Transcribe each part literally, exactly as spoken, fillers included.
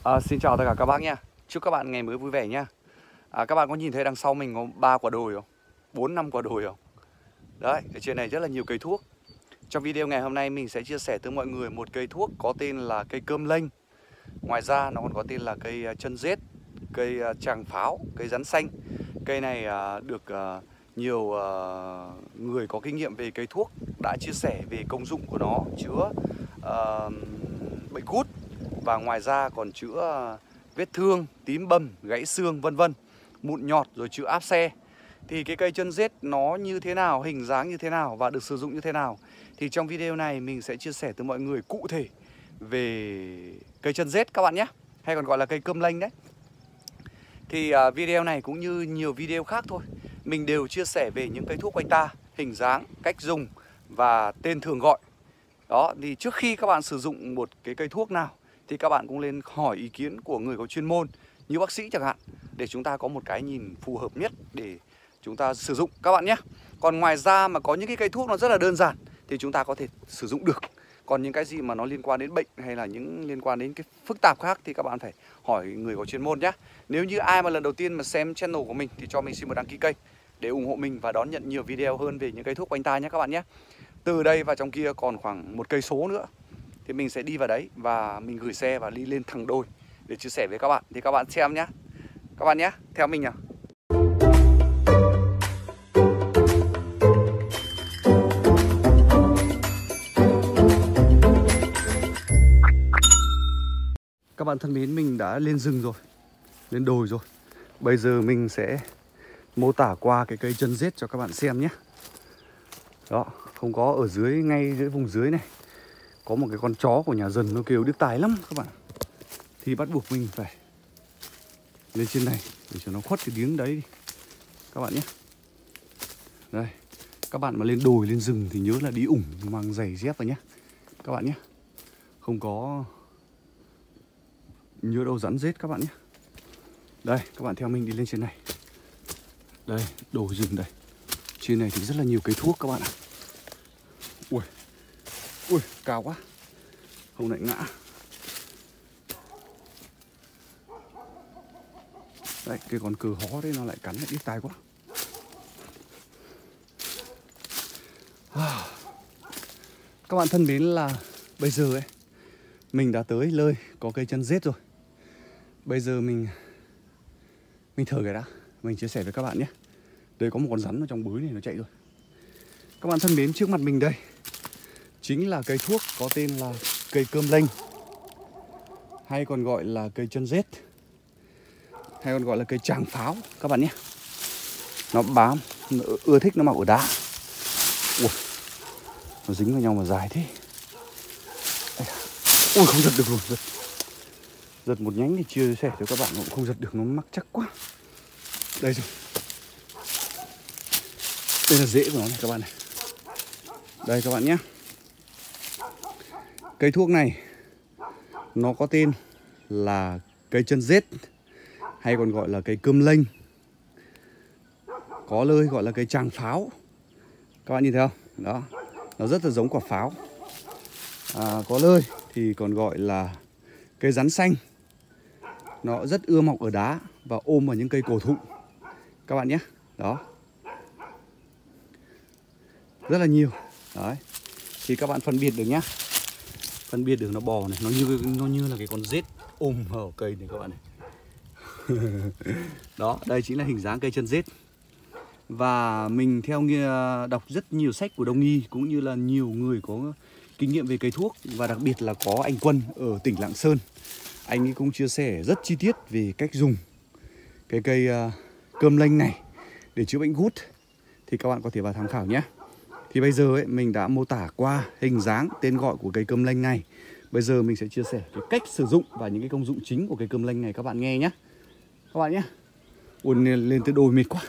À, xin chào tất cả các bác nha. Chúc các bạn ngày mới vui vẻ nha. À, các bạn có nhìn thấy đằng sau mình có ba quả đồi không? Bốn năm quả đồi không? Đấy, ở trên này rất là nhiều cây thuốc. Trong video ngày hôm nay mình sẽ chia sẻ tới mọi người một cây thuốc có tên là cây cơm lênh. Ngoài ra nó còn có tên là cây chân rết, cây tràng pháo, cây rắn xanh. Cây này được nhiều người có kinh nghiệm về cây thuốc đã chia sẻ về công dụng của nó, chữa uh, bệnh gút. Và ngoài ra còn chữa vết thương, tím bầm, gãy xương vân vân, mụn nhọt, rồi chữa áp xe. Thì cái cây chân rết nó như thế nào, hình dáng như thế nào và được sử dụng như thế nào, thì trong video này mình sẽ chia sẻ tới mọi người cụ thể về cây chân rết các bạn nhé, hay còn gọi là cây cơm lênh đấy. Thì uh, video này cũng như nhiều video khác thôi, mình đều chia sẻ về những cây thuốc quanh ta, hình dáng, cách dùng và tên thường gọi. Đó, thì trước khi các bạn sử dụng một cái cây thuốc nào thì các bạn cũng nên hỏi ý kiến của người có chuyên môn như bác sĩ chẳng hạn, để chúng ta có một cái nhìn phù hợp nhất để chúng ta sử dụng các bạn nhé. Còn ngoài ra mà có những cái cây thuốc nó rất là đơn giản thì chúng ta có thể sử dụng được. Còn những cái gì mà nó liên quan đến bệnh hay là những liên quan đến cái phức tạp khác thì các bạn phải hỏi người có chuyên môn nhé. Nếu như ai mà lần đầu tiên mà xem channel của mình thì cho mình xin một đăng ký kênh để ủng hộ mình và đón nhận nhiều video hơn về những cây thuốc quanh ta nhé các bạn nhé. Từ đây và trong kia còn khoảng một cây số nữa thì mình sẽ đi vào đấy và mình gửi xe và đi lên thẳng đồi để chia sẻ với các bạn. Thì các bạn xem nhé. Các bạn nhé, theo mình nào. Các bạn thân mến, mình đã lên rừng rồi, lên đồi rồi. Bây giờ mình sẽ mô tả qua cái cây chân rết cho các bạn xem nhé. Đó, không có ở dưới, ngay dưới vùng dưới này có một cái con chó của nhà dần nó kêu điếc tai lắm các bạn. Thì bắt buộc mình phải lên trên này để cho nó khuất cái tiếng đấy đi các bạn nhé. Đây, các bạn mà lên đồi lên rừng thì nhớ là đi ủng, mang giày dép vào nhé các bạn nhé. Không có nhớ đâu rắn rết các bạn nhé. Đây, các bạn theo mình đi lên trên này. Đây, đồi rừng đây. Trên này thì rất là nhiều cây thuốc các bạn ạ. Ui, ui, cao quá, không lại ngã. Đấy, cái con cờ hó đấy nó lại cắn lại đít tai quá. À, các bạn thân mến, là bây giờ ấy mình đã tới nơi có cây chân rết rồi. Bây giờ mình Mình thở cái đã, mình chia sẻ với các bạn nhé. Đây có một con rắn ở trong bới này, nó chạy rồi. Các bạn thân mến, trước mặt mình đây chính là cây thuốc có tên là cây cơm lênh, hay còn gọi là cây chân rết, hay còn gọi là cây tràng pháo các bạn nhé. Nó bám, nó ưa thích nó mọc ở đá. Ui, nó dính vào nhau mà dài thế. Ui, không giật được rồi, giật. Giật một nhánh thì chia sẻ cho các bạn, cũng không giật được, nó mắc chắc quá. Đây rồi. Đây là rễ của nó này các bạn này. Đây các bạn nhé. Cây thuốc này nó có tên là cây chân rết, hay còn gọi là cây cơm lênh, có nơi gọi là cây tràng pháo. Các bạn nhìn thấy không? Đó, nó rất là giống quả pháo. À, có nơi thì còn gọi là cây rắn xanh. Nó rất ưa mọc ở đá và ôm vào những cây cổ thụ các bạn nhé. Đó, rất là nhiều. Đấy, thì các bạn phân biệt được nhá. Phân biệt được nó bò này, nó như nó như là cái con rết ôm vào cây này các bạn này. Đó, đây chính là hình dáng cây chân rết. Và mình theo nghe đọc rất nhiều sách của đông y cũng như là nhiều người có kinh nghiệm về cây thuốc, và đặc biệt là có anh Quân ở tỉnh Lạng Sơn. Anh ấy cũng chia sẻ rất chi tiết về cách dùng cái cây uh, cơm lênh này để chữa bệnh gút. Thì các bạn có thể vào tham khảo nhé. Thì bây giờ ấy, mình đã mô tả qua hình dáng, tên gọi của cây cơm lênh này. Bây giờ mình sẽ chia sẻ cái cách sử dụng và những cái công dụng chính của cây cơm lênh này các bạn nghe nhé. Các bạn nhé. Ui, lên tới đồi mệt quá.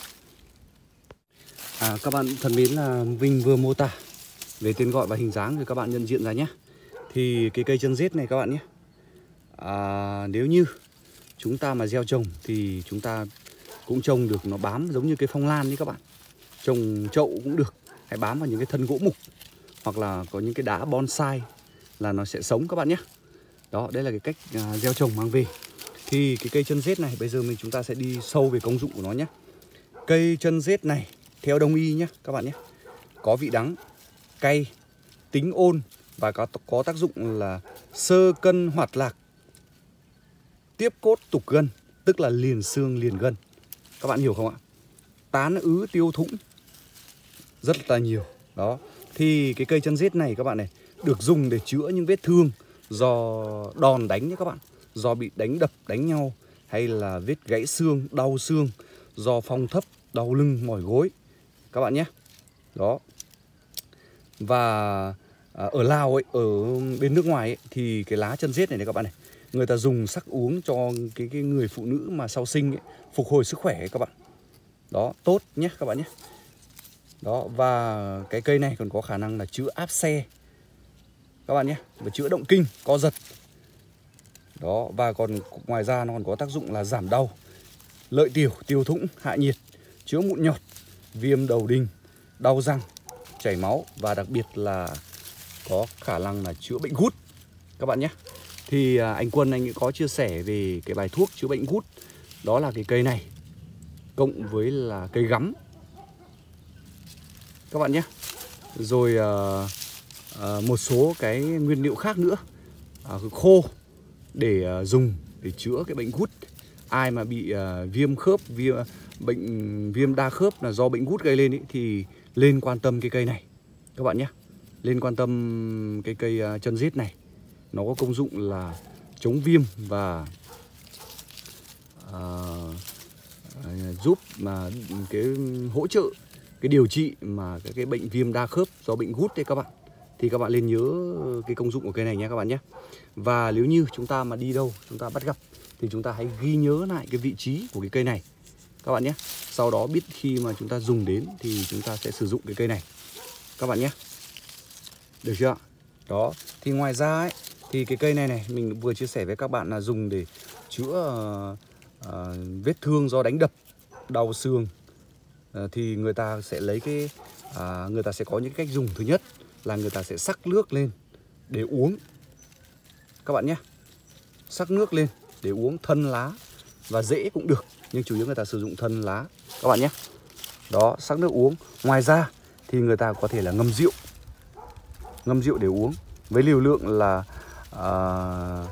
À, các bạn thân mến, là Vinh vừa mô tả về tên gọi và hình dáng rồi các bạn nhận diện ra nhé. Thì cái cây chân rết này các bạn nhé, à, nếu như chúng ta mà gieo trồng thì chúng ta cũng trồng được, nó bám giống như cái phong lan đấy các bạn. Trồng chậu cũng được, hãy bám vào những cái thân gỗ mục hoặc là có những cái đá bonsai là nó sẽ sống các bạn nhé. Đó, đây là cái cách à, gieo trồng mang về. Thì cái cây chân rết này bây giờ mình chúng ta sẽ đi sâu về công dụng của nó nhé. Cây chân rết này theo đông y nhé các bạn nhé, có vị đắng, cay, tính ôn và có, có tác dụng là sơ cân hoạt lạc, tiếp cốt tục gân, tức là liền xương liền gân. Các bạn hiểu không ạ? Tán ứ tiêu thủng rất là nhiều. Đó. Thì cái cây chân rết này các bạn này được dùng để chữa những vết thương do đòn đánh nhé các bạn, do bị đánh đập đánh nhau, hay là vết gãy xương, đau xương, do phong thấp, đau lưng, mỏi gối các bạn nhé. Đó. Và ở Lào ấy, ở bên nước ngoài ấy, thì cái lá chân rết này này các bạn này, người ta dùng sắc uống cho cái, cái người phụ nữ mà sau sinh ấy, phục hồi sức khỏe ấy các bạn. Đó, tốt nhé các bạn nhé. Đó, và cái cây này còn có khả năng là chữa áp xe các bạn nhé, và chữa động kinh, co giật. Đó, và còn ngoài ra nó còn có tác dụng là giảm đau, lợi tiểu, tiêu thủng, hạ nhiệt, chữa mụn nhọt, viêm đầu đinh, đau răng, chảy máu, và đặc biệt là có khả năng là chữa bệnh gút các bạn nhé. Thì anh Quân anh có chia sẻ về cái bài thuốc chữa bệnh gút, đó là cái cây này cộng với là cây gắm các bạn nhé. Rồi uh, uh, một số cái nguyên liệu khác nữa uh, khô để uh, dùng để chữa cái bệnh gút. Ai mà bị uh, viêm khớp, viêm, bệnh viêm đa khớp là do bệnh gút gây lên ý, thì lên quan tâm cái cây này các bạn nhé. Lên quan tâm cái cây uh, chân rết này. Nó có công dụng là chống viêm và uh, giúp mà cái hỗ trợ cái điều trị mà cái, cái bệnh viêm đa khớp do bệnh gút đấy các bạn. Thì các bạn nên nhớ cái công dụng của cây này nhé các bạn nhé. Và nếu như chúng ta mà đi đâu chúng ta bắt gặp thì chúng ta hãy ghi nhớ lại cái vị trí của cái cây này các bạn nhé. Sau đó biết khi mà chúng ta dùng đến thì chúng ta sẽ sử dụng cái cây này các bạn nhé. Được chưa? Đó. Thì ngoài ra ấy, thì cái cây này này mình vừa chia sẻ với các bạn là dùng để chữa uh, uh, vết thương do đánh đập, đau xương. Uh, thì người ta sẽ lấy cái uh, người ta sẽ có những cách dùng. Thứ nhất là người ta sẽ sắc nước lên để uống các bạn nhé. Sắc nước lên để uống, thân lá và rễ cũng được, nhưng chủ yếu người ta sử dụng thân lá các bạn nhé. Đó, sắc nước uống. Ngoài ra thì người ta có thể là ngâm rượu, ngâm rượu để uống với liều lượng là uh,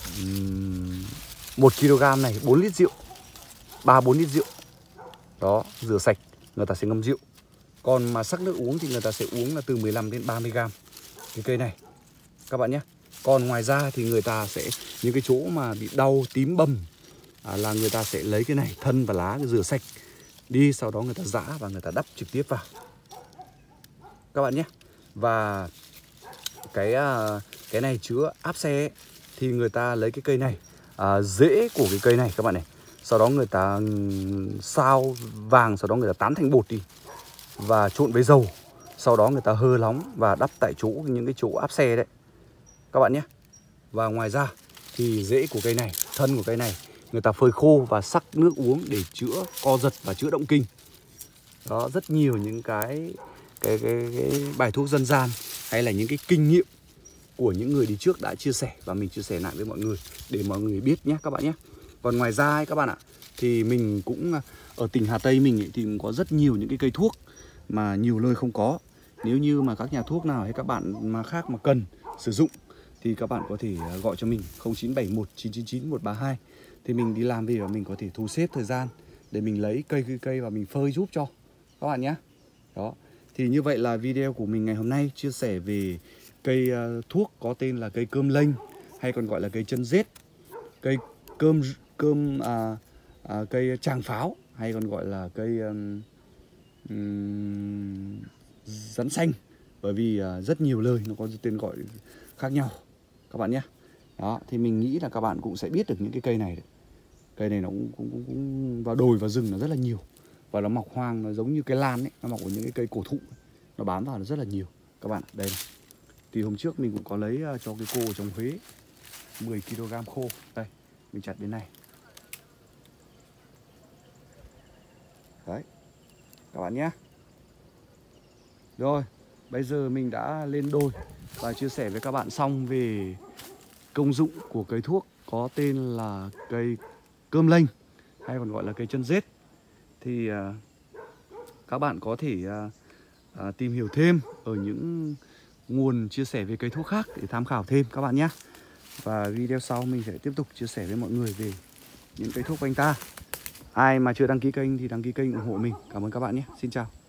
một ki lô gam này bốn lít rượu, ba bốn lít rượu. Đó, rửa sạch người ta sẽ ngâm rượu. Còn mà sắc nước uống thì người ta sẽ uống là từ mười lăm đến ba mươi gam cái cây này các bạn nhé. Còn ngoài ra thì người ta sẽ những cái chỗ mà bị đau tím bầm à, là người ta sẽ lấy cái này, thân và lá rửa sạch đi, sau đó người ta giã và người ta đắp trực tiếp vào các bạn nhé. Và cái cái này chữa áp xe ấy, thì người ta lấy cái cây này, à, rễ của cái cây này các bạn này, sau đó người ta sao vàng, sau đó người ta tán thành bột đi và trộn với dầu, sau đó người ta hơ nóng và đắp tại chỗ những cái chỗ áp xe đấy các bạn nhé. Và ngoài ra thì rễ của cây này, thân của cây này người ta phơi khô và sắc nước uống để chữa co giật và chữa động kinh. Đó, rất nhiều những cái cái, cái cái bài thuốc dân gian hay là những cái kinh nghiệm của những người đi trước đã chia sẻ và mình chia sẻ lại với mọi người để mọi người biết nhé các bạn nhé. Còn ngoài ra ấy, các bạn ạ, thì mình cũng ở tỉnh Hà Tây mình ấy, thì cũng có rất nhiều những cái cây thuốc mà nhiều nơi không có. Nếu như mà các nhà thuốc nào hay các bạn mà khác mà cần sử dụng thì các bạn có thể gọi cho mình không chín bảy một chín chín chín một ba hai. Thì mình đi làm về và mình có thể thu xếp thời gian để mình lấy cây cây cây và mình phơi giúp cho các bạn nhé. Đó. Thì như vậy là video của mình ngày hôm nay chia sẻ về cây uh, thuốc có tên là cây cơm lênh, hay còn gọi là cây chân rết, cây cơm cơm à, à, cây tràng pháo, hay còn gọi là cây um, um, rắn xanh, bởi vì uh, rất nhiều lời nó có tên gọi khác nhau các bạn nhé. Đó, thì mình nghĩ là các bạn cũng sẽ biết được những cái cây này. Cây này nó cũng, cũng, cũng, cũng vào đồi và rừng nó rất là nhiều, và nó mọc hoang, nó giống như cái lan ấy, nó mọc ở những cái cây cổ thụ, nó bám vào nó rất là nhiều các bạn. Đây này. Thì hôm trước mình cũng có lấy uh, cho cái cô ở trong Huế mười ki lô gam khô. Đây, mình chặt đến này. Đấy, các bạn nhé. Rồi, bây giờ mình đã lên đồi và chia sẻ với các bạn xong về công dụng của cây thuốc có tên là cây cơm lênh, hay còn gọi là cây chân rết, thì uh, các bạn có thể uh, uh, tìm hiểu thêm ở những nguồn chia sẻ về cây thuốc khác để tham khảo thêm các bạn nhé. Và video sau mình sẽ tiếp tục chia sẻ với mọi người về những cây thuốc của anh ta. Ai mà chưa đăng ký kênh thì đăng ký kênh ủng hộ mình. Cảm ơn các bạn nhé. Xin chào.